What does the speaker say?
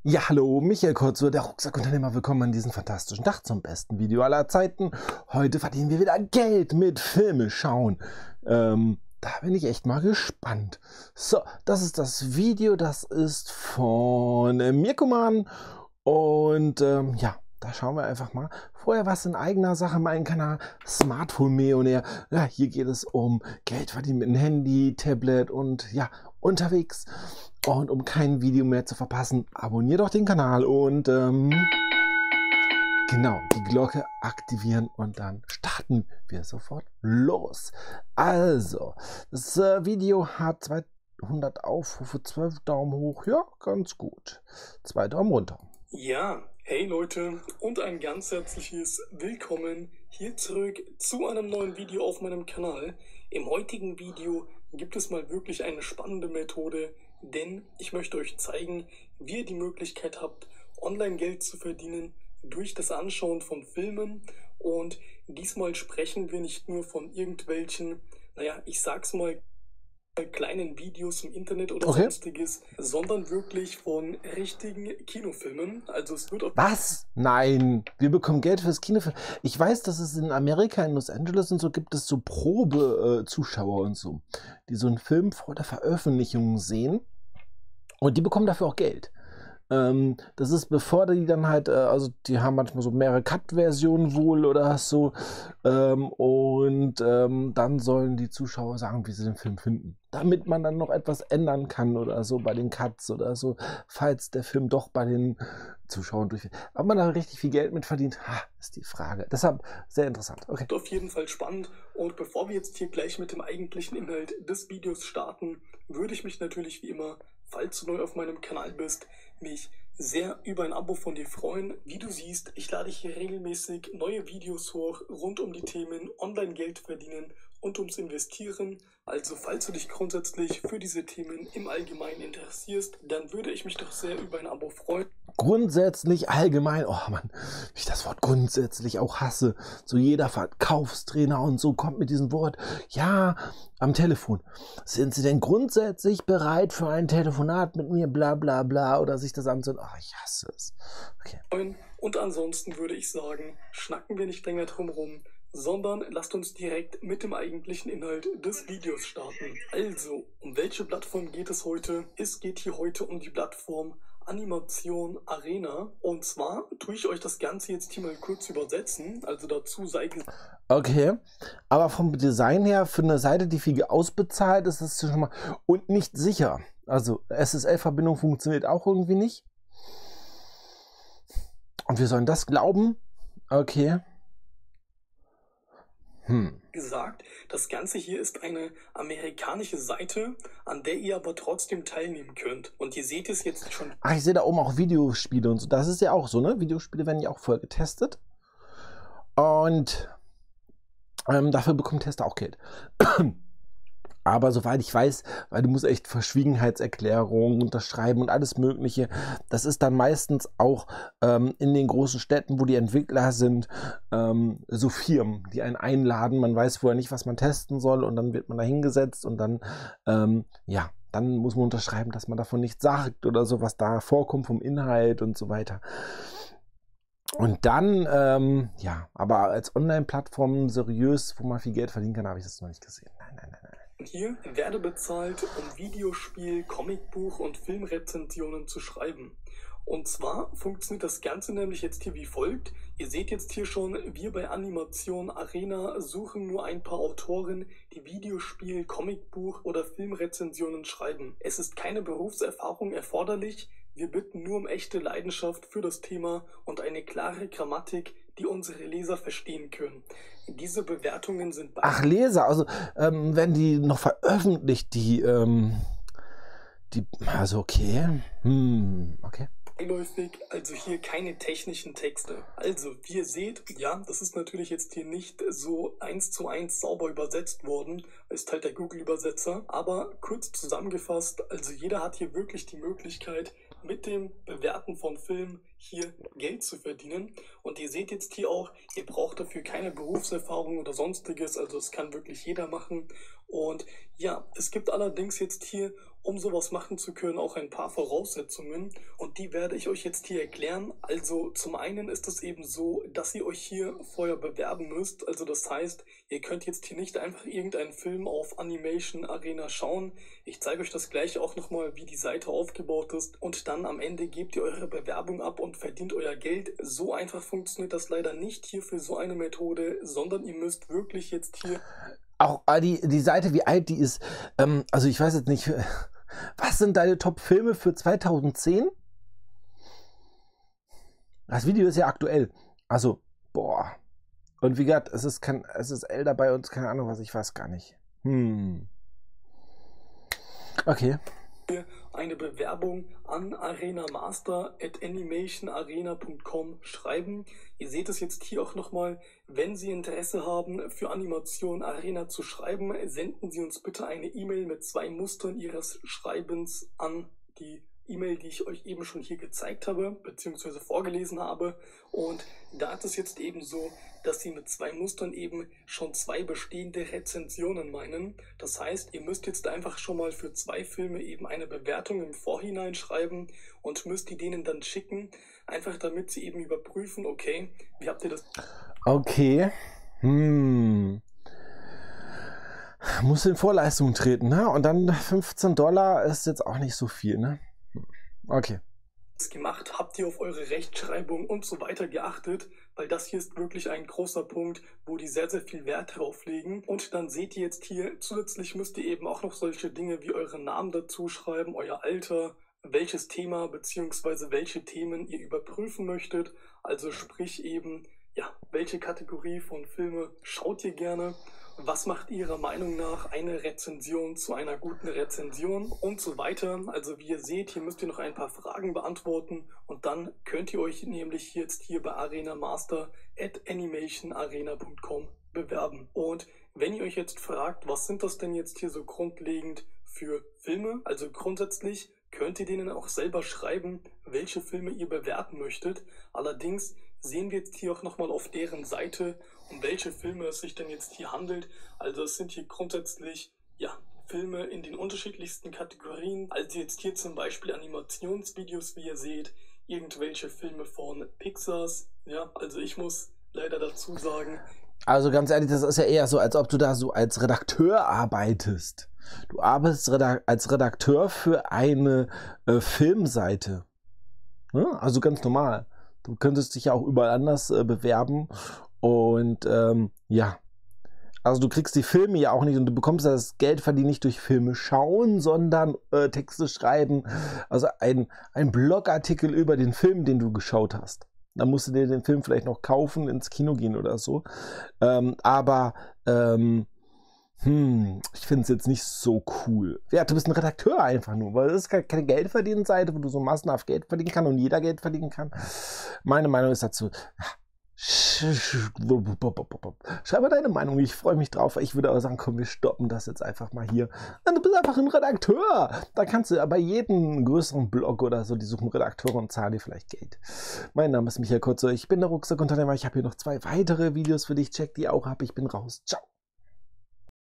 Ja, hallo, Michael Kurzo, der Rucksackunternehmer. Willkommen an diesem fantastischen Tag zum besten Video aller Zeiten. Heute verdienen wir wieder Geld mit Filme schauen. Da bin ich echt mal gespannt. So, das ist das Video, das ist von Mirkoman. Und ja, da schauen wir einfach mal. Vorher was in eigener Sache, mein Kanal Smartphone-Millionär. Ja, hier geht es um Geld verdienen mit dem Handy, Tablet und ja, unterwegs. Und um kein Video mehr zu verpassen, abonniert doch den Kanal und genau, die Glocke aktivieren und dann starten wir sofort los. Also, das Video hat 200 Aufrufe, 12 Daumen hoch, ja, ganz gut. 2 Daumen runter. Ja, hey Leute und ein ganz herzliches Willkommen hier zurück zu einem neuen Video auf meinem Kanal. Im heutigen Video gibt es mal wirklich eine spannende Methode, denn ich möchte euch zeigen, wie ihr die Möglichkeit habt, online Geld zu verdienen durch das Anschauen von Filmen. Und diesmal sprechen wir nicht nur von irgendwelchen, naja, ich sag's mal, kleinen Videos im Internet oder sonstiges, sondern wirklich von richtigen Kinofilmen. Also es wird auch... Was? Nein, wir bekommen Geld fürs Kinofilm. Ich weiß, dass es in Amerika, in Los Angeles und so, gibt es so Probe-Zuschauer und so, die so einen Film vor der Veröffentlichung sehen und die bekommen dafür auch Geld. Das ist bevor die dann halt, also die haben manchmal so mehrere Cut-Versionen wohl oder so dann sollen die Zuschauer sagen, wie sie den Film finden, damit man dann noch etwas ändern kann oder so bei den Cuts oder so, falls der Film doch bei den Zuschauern durchfällt. Ob man da richtig viel Geld mit verdient, ist die Frage. Deshalb sehr interessant. Okay. Auf jeden Fall spannend. Und bevor wir jetzt hier gleich mit dem eigentlichen Inhalt des Videos starten, würde ich mich natürlich wie immer, falls du neu auf meinem Kanal bist, mich sehr über ein Abo von dir freuen. Wie du siehst, ich lade hier regelmäßig neue Videos hoch rund um die Themen Online-Geld verdienen und ums Investieren. Also falls du dich grundsätzlich für diese Themen im Allgemeinen interessierst, dann würde ich mich doch sehr über ein Abo freuen. Grundsätzlich allgemein, oh Mann, wie ich das Wort grundsätzlich auch hasse. So jeder Verkaufstrainer und so kommt mit diesem Wort. Ja, am Telefon. Sind Sie denn grundsätzlich bereit für ein Telefonat mit mir, bla bla bla, oder sich das anzuhören? Ach, ich hasse es. Okay. Und ansonsten würde ich sagen, schnacken wir nicht länger drum rum, sondern lasst uns direkt mit dem eigentlichen Inhalt des Videos starten. Also, um welche Plattform geht es heute? Es geht hier heute um die Plattform Animation Arena. Und zwar tue ich euch das Ganze jetzt hier mal kurz übersetzen. Also dazu sei gesagt. Okay, aber vom Design her für eine Seite, die viel ausbezahlt, ist das schon mal und nicht sicher. Also SSL-Verbindung funktioniert auch irgendwie nicht. Und wir sollen das glauben? Okay. Gesagt, das Ganze hier ist eine amerikanische Seite, an der ihr aber trotzdem teilnehmen könnt. Und ihr seht es jetzt schon. Ach, ich sehe da oben auch Videospiele und so. Das ist ja auch so, ne? Videospiele werden ja auch voll getestet. Und dafür bekommt Tester auch Geld. Aber soweit ich weiß, weil du musst echt Verschwiegenheitserklärungen unterschreiben und alles Mögliche. Das ist dann meistens auch in den großen Städten, wo die Entwickler sind, so Firmen, die einen einladen. Man weiß vorher nicht, was man testen soll und dann wird man da hingesetzt und dann, ja, dann muss man unterschreiben, dass man davon nichts sagt oder so, was da vorkommt vom Inhalt und so weiter. Und dann, ja, aber als Online-Plattform seriös, wo man viel Geld verdienen kann, habe ich das noch nicht gesehen. Nein. Hier werde bezahlt, um Videospiel, Comicbuch und Filmrezensionen zu schreiben. Und zwar funktioniert das Ganze nämlich jetzt hier wie folgt. Ihr seht jetzt hier schon, wir bei Animation Arena suchen nur ein paar Autoren, die Videospiel, Comicbuch oder Filmrezensionen schreiben. Es ist keine Berufserfahrung erforderlich. Wir bitten nur um echte Leidenschaft für das Thema und eine klare Grammatik, die unsere Leser verstehen können. Diese Bewertungen sind... Ach, Leser, also wenn die noch veröffentlicht, also okay, okay. Beiläufig, also hier keine technischen Texte. Also, wie ihr seht, ja, das ist natürlich jetzt hier nicht so 1:1 sauber übersetzt worden, ist halt der Google-Übersetzer, aber kurz zusammengefasst, also jeder hat hier wirklich die Möglichkeit, mit dem Bewerten von Filmen hier Geld zu verdienen. Und ihr seht jetzt hier auch, ihr braucht dafür keine Berufserfahrung oder sonstiges, also es kann wirklich jeder machen. Und ja, es gibt allerdings jetzt hier um sowas machen zu können, auch ein paar Voraussetzungen und die werde ich euch jetzt hier erklären. Also zum einen ist es eben so, dass ihr euch hier vorher bewerben müsst. Also das heißt, ihr könnt jetzt hier nicht einfach irgendeinen Film auf Animation Arena schauen. Ich zeige euch das gleich auch nochmal, wie die Seite aufgebaut ist und dann am Ende gebt ihr eure Bewerbung ab und verdient euer Geld. So einfach funktioniert das leider nicht hier für so eine Methode, sondern ihr müsst wirklich jetzt hier... Auch die Seite, wie alt die ist, also ich weiß jetzt nicht, was sind deine Top-Filme für 2010? Das Video ist ja aktuell, also, boah. Und wie gesagt, es ist SSL dabei und keine Ahnung was, ich weiß gar nicht. Okay. Eine Bewerbung an arenamaster@animationarena.com schreiben. Ihr seht es jetzt hier auch nochmal. Wenn Sie Interesse haben, für Animation Arena zu schreiben, senden Sie uns bitte eine E-Mail mit 2 Mustern Ihres Schreibens an die E-Mail, die ich euch eben schon hier gezeigt habe, beziehungsweise vorgelesen habe. Und da ist es jetzt eben so, dass sie mit 2 Mustern eben schon 2 bestehende Rezensionen meinen. Das heißt, ihr müsst jetzt einfach schon mal für 2 Filme eben eine Bewertung im Vorhinein schreiben und müsst die denen dann schicken, einfach damit sie eben überprüfen, okay, wie habt ihr das... Okay. Muss in Vorleistung treten, ne? Und dann $15 ist jetzt auch nicht so viel, ne? Okay. Gemacht, habt ihr auf eure Rechtschreibung und so weiter geachtet, weil das hier ist wirklich ein großer Punkt, wo die sehr, sehr viel Wert drauf legen. Und dann seht ihr jetzt hier, zusätzlich müsst ihr eben auch noch solche Dinge wie euren Namen dazu schreiben, euer Alter, welches Thema bzw. welche Themen ihr überprüfen möchtet. Also sprich eben, ja, welche Kategorie von Filme schaut ihr gerne? Was macht Ihrer Meinung nach eine Rezension zu einer guten Rezension und so weiter? Also wie ihr seht, hier müsst ihr noch ein paar Fragen beantworten und dann könnt ihr euch nämlich jetzt hier bei arenamaster@animationarena.com bewerben. Und wenn ihr euch jetzt fragt, was sind das denn jetzt hier so grundlegend für Filme? Also grundsätzlich könnt ihr denen auch selber schreiben, welche Filme ihr bewerten möchtet. Allerdings sehen wir jetzt hier auch nochmal auf deren Seite, um welche Filme es sich denn jetzt hier handelt. Also es sind hier grundsätzlich, ja, Filme in den unterschiedlichsten Kategorien. Also jetzt hier zum Beispiel Animationsvideos, wie ihr seht, irgendwelche Filme von Pixars. Ja, also ich muss leider dazu sagen... Also ganz ehrlich, das ist ja eher so, als ob du da so als Redakteur arbeitest. Du arbeitest als Redakteur für eine Filmseite. Ja, also ganz normal. Du könntest dich ja auch überall anders bewerben und ja, also du kriegst die Filme ja auch nicht und du bekommst das Geld verdienen nicht durch Filme schauen, sondern Texte schreiben, also ein Blogartikel über den Film, den du geschaut hast. Dann musst du dir den Film vielleicht noch kaufen, ins Kino gehen oder so, aber ich finde es jetzt nicht so cool. Ja, du bist ein Redakteur einfach nur, weil das ist keine Geldverdienenseite, wo du so massenhaft Geld verdienen kannst und jeder Geld verdienen kann. Meine Meinung ist dazu, schreib mal deine Meinung, ich freue mich drauf. Ich würde aber sagen, komm, wir stoppen das jetzt einfach mal hier. Du bist einfach ein Redakteur. Da kannst du bei jedem größeren Blog oder so, die suchen Redakteure und zahlen dir vielleicht Geld. Mein Name ist Michael Kotze, ich bin der Rucksackunternehmer. Ich habe hier noch 2 weitere Videos für dich. Check die auch ab. Ich bin raus. Ciao.